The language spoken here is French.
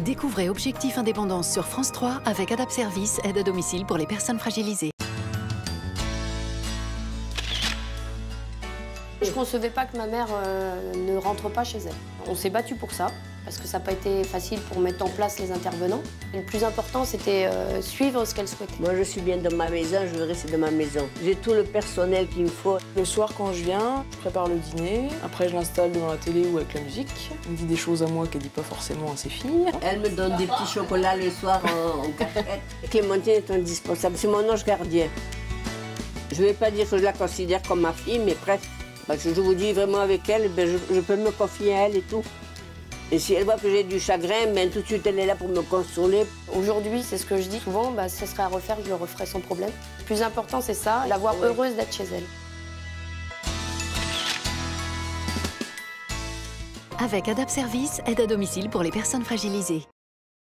Découvrez Objectif Indépendance sur France 3 avec Adap Service, aide à domicile pour les personnes fragilisées. Je ne concevais pas que ma mère ne rentre pas chez elle. On s'est battu pour ça, parce que ça n'a pas été facile pour mettre en place les intervenants. Et le plus important, c'était suivre ce qu'elle souhaitait. Moi, je suis bien dans ma maison, je veux rester dans ma maison. J'ai tout le personnel qu'il me faut. Le soir, quand je viens, je prépare le dîner. Après, je l'installe devant la télé ou avec la musique. Elle me dit des choses à moi qu'elle ne dit pas forcément à ses filles. Elle me donne des petits chocolats le soir en cachette. Clémentine est indispensable, c'est mon ange gardien. Je ne vais pas dire que je la considère comme ma fille, mais presque. Parce que je vous dis vraiment avec elle, ben je peux me confier à elle et tout. Et si elle voit que j'ai du chagrin, ben tout de suite elle est là pour me consoler. Aujourd'hui, c'est ce que je dis souvent, ce serait à refaire, je le referai sans problème. Le plus important, c'est ça, la voir heureuse d'être chez elle. Avec Adap Service, aide à domicile pour les personnes fragilisées.